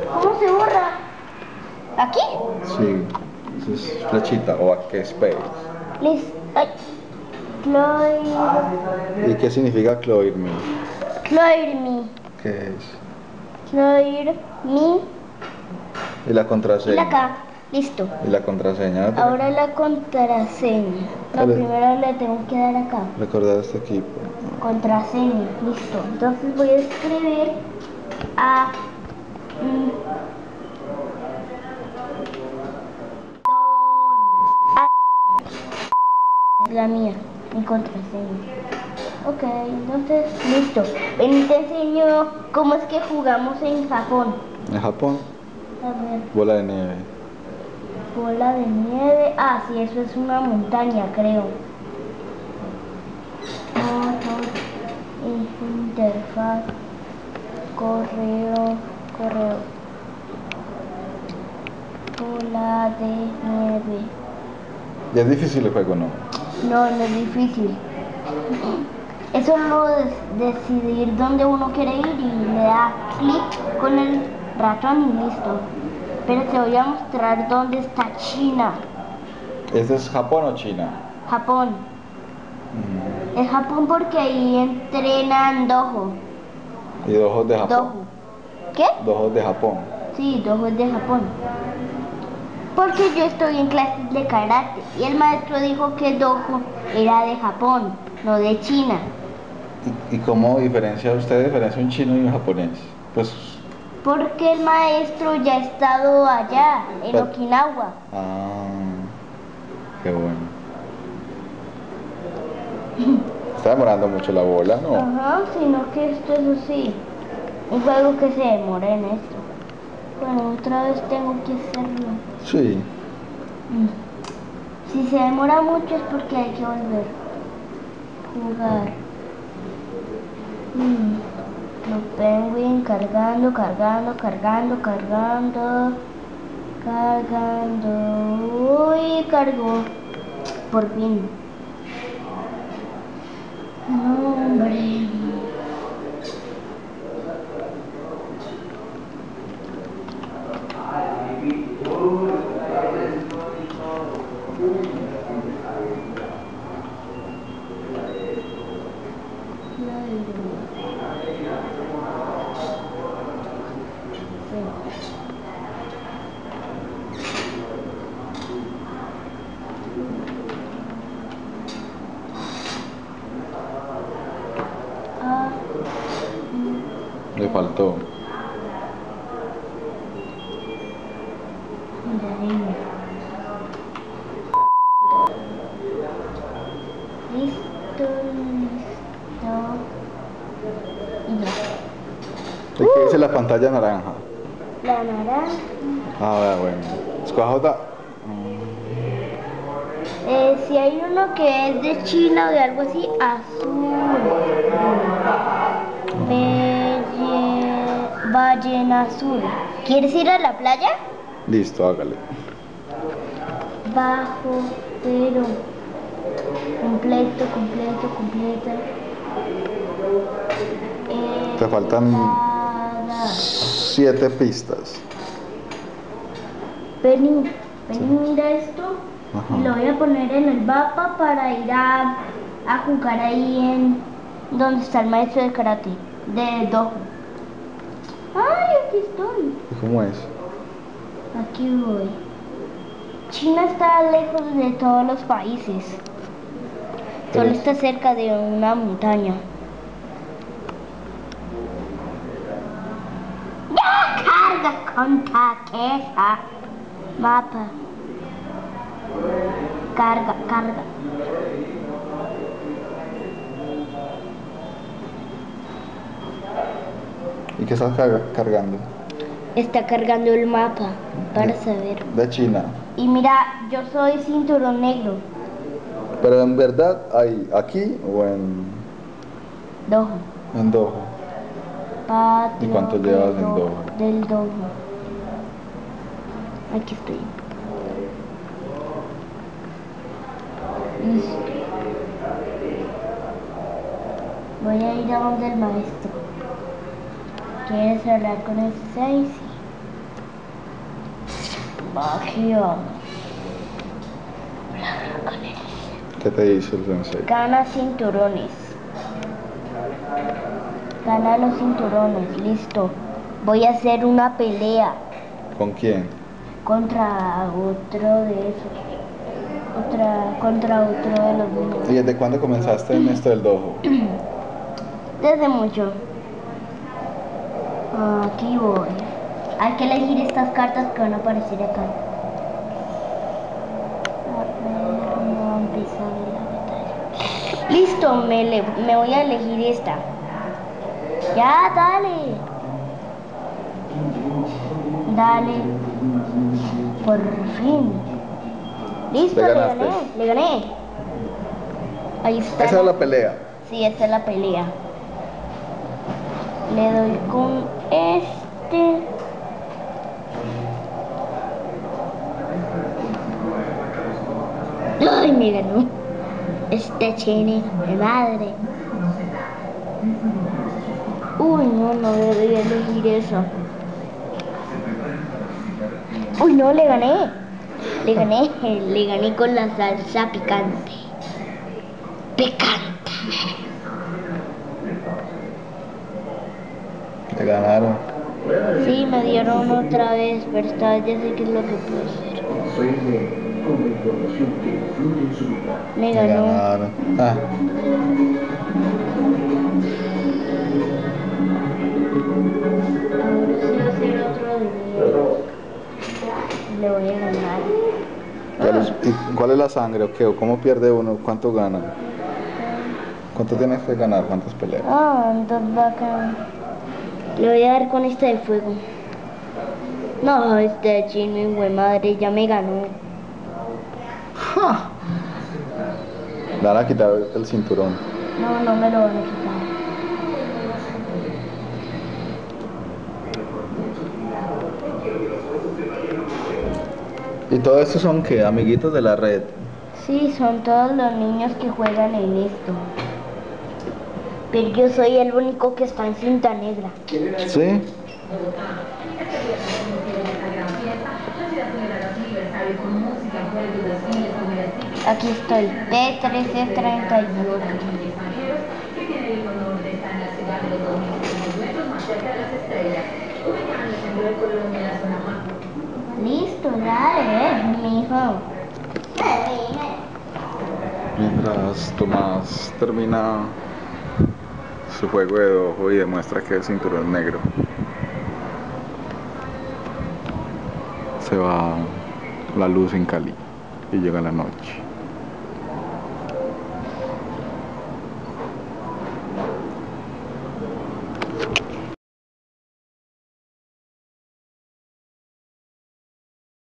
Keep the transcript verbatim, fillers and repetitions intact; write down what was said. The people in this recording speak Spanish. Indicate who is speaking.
Speaker 1: ¿Cómo se borra? ¿Aquí?
Speaker 2: Sí, eso es flechita o backspace.
Speaker 1: Listo. Ay. Clear.
Speaker 2: ¿Y qué significa clear me?
Speaker 1: Clear me.
Speaker 2: ¿Qué es?
Speaker 1: Clear me.
Speaker 2: ¿Y la
Speaker 1: Y
Speaker 2: contraseña?
Speaker 1: acá. Listo.
Speaker 2: ¿Y la contraseña?
Speaker 1: Ahora la contraseña. No,
Speaker 2: Vale.
Speaker 1: primero le tengo que dar acá.
Speaker 2: Recordar este equipo.
Speaker 1: Contraseña. Listo. Entonces voy a escribir a... Mm, es la mía, mi contraseña. Ok, entonces, listo. Ven y te enseño cómo es que jugamos en Japón.
Speaker 2: ¿En Japón?
Speaker 1: A ver,
Speaker 2: Bola de nieve.
Speaker 1: bola de nieve. Ah, sí, eso es una montaña, creo. Motor, interfaz, correo, correo. Bola de nieve.
Speaker 2: ¿Ya es difícil el juego, no?
Speaker 1: No, no es difícil. Es solo des decidir dónde uno quiere ir y le da clic con el ratón y listo. Pero te voy a mostrar dónde está China.
Speaker 2: ¿Este es Japón o China?
Speaker 1: Japón.
Speaker 2: Mm.
Speaker 1: Es Japón porque ahí entrenan dojo.
Speaker 2: ¿Y dojos de Japón?
Speaker 1: Dojo. ¿Qué?
Speaker 2: Dojos de Japón.
Speaker 1: Sí, dojo es de Japón. Porque yo estoy en clases de karate y el maestro dijo que el dojo era de Japón, no de China.
Speaker 2: ¿Y, y cómo diferencia usted diferencia un chino y un japonés? Pues...
Speaker 1: Porque el maestro ya ha estado allá, en
Speaker 2: Pero...
Speaker 1: Okinawa.
Speaker 2: Ah, qué bueno. Está demorando mucho la bola, ¿no?
Speaker 1: Ajá, sino que esto es así. Un juego que se demora en esto. Bueno, otra vez tengo que hacerlo.
Speaker 2: Sí.
Speaker 1: Mm. Si se demora mucho es porque hay que volver. Jugar. Mm. Los penguin cargando, cargando, cargando, cargando. Cargando. Uy, cargó. Por fin. No, hombre. Ah,
Speaker 2: Le faltó.
Speaker 1: mandarina. Listo, listo. Y ya.
Speaker 2: ¿Y qué dice la pantalla naranja?
Speaker 1: La naranja.
Speaker 2: Ah, bueno. Escoja otra.
Speaker 1: Eh, si hay uno que es de China o de algo así, azul. Me lle- ballena azul. ¿Quieres ir a la playa?
Speaker 2: Listo, hágale.
Speaker 1: Bajo, pero completo, completo, completo.
Speaker 2: Te faltan
Speaker 1: Entrada.
Speaker 2: siete pistas.
Speaker 1: Vení, vení, mira esto.
Speaker 2: Ajá.
Speaker 1: Y lo voy a poner en el mapa para ir a, a jugar ahí en donde está el maestro de karate, de dojo. ¡Ay, aquí estoy!
Speaker 2: ¿Y cómo es?
Speaker 1: Aquí voy. China está lejos de todos los países.
Speaker 2: Pero
Speaker 1: Solo
Speaker 2: es-
Speaker 1: está cerca de una montaña. ¡Ya! ¡Carga con taqueza! Mapa. Carga, carga.
Speaker 2: ¿Y qué estás car- cargando?
Speaker 1: Está cargando el mapa para saber.
Speaker 2: De China.
Speaker 1: Y mira, yo soy cinturón negro.
Speaker 2: Pero en verdad, ¿hay aquí o en,
Speaker 1: Dojo.
Speaker 2: en Dojo?
Speaker 1: Patio
Speaker 2: ¿Y cuánto
Speaker 1: del
Speaker 2: llevas en
Speaker 1: dojo,
Speaker 2: Dojo?
Speaker 1: del dojo. Aquí estoy. Listo. Voy a ir a donde el maestro. ¿Quieres hablar con el seis? Aquí vamos.
Speaker 2: ¿Qué te dice el sensei?
Speaker 1: Gana cinturones. Gana los cinturones, listo. Voy a hacer una pelea.
Speaker 2: ¿Con quién?
Speaker 1: Contra otro de esos. Otra, contra otro de los niños.
Speaker 2: ¿Y desde cuándo comenzaste en esto del dojo?
Speaker 1: Desde mucho. Aquí voy. Hay que elegir estas cartas que van a aparecer acá. A ver, no va a empezar la batalla. Listo, me, le, me voy a elegir esta. Ya, dale. Dale. Por fin. Listo,
Speaker 2: Le
Speaker 1: le
Speaker 2: ganaste.
Speaker 1: gané, le gané. Ahí está.
Speaker 2: Esa es la pelea.
Speaker 1: Sí, esta es la pelea. Le doy con este. Ay, me ganó. Este chene de madre. Uy, no, no debería elegir eso. Uy, no, le gané. Le gané, le gané con la salsa picante. Picante.
Speaker 2: Te ganaron.
Speaker 1: Sí, me dieron otra vez, pero esta vez ya sé qué es lo que puedo hacer.
Speaker 3: Con la información que influye en su vida.
Speaker 1: Me
Speaker 2: Te
Speaker 1: ganó.
Speaker 2: ganaron. Ah,
Speaker 1: Ahora sí va a ser otro día. Le voy a ganar.
Speaker 2: ya los- ¿y cuál es la sangre o qué? ¿O cómo pierde uno? ¿Cuánto gana? ¿Cuánto tienes que ganar? ¿Cuántas peleas?
Speaker 1: Ah, entonces bacán. Le voy a dar con esta de fuego. No, este chino y güey madre ya me ganó.
Speaker 2: Le van a quitar el cinturón.
Speaker 1: No, no me lo van a quitar.
Speaker 2: ¿Y todo esto son qué? Amiguitos de la red.
Speaker 1: Sí, son todos los niños que juegan en esto. Pero yo soy el único que está en cinta negra.
Speaker 2: ¿Sí?
Speaker 1: Aquí estoy, T trece treinta y ocho. Listo, dale, mijo.
Speaker 2: Mientras Tomás termina su juego de dojo y demuestra que el cinturón negro, se va la luz en Cali y llega la noche.